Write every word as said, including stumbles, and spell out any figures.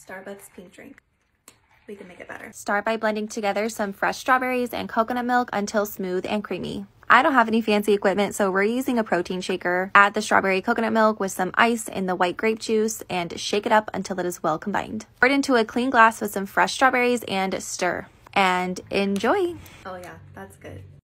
Starbucks pink drink. We can make it better. Start by blending together some fresh strawberries and coconut milk until smooth and creamy. I don't have any fancy equipment, so we're using a protein shaker. Add the strawberry coconut milk with some ice and the white grape juice and shake it up until it is well combined. Pour it into a clean glass with some fresh strawberries and stir. And enjoy. Oh yeah, that's good.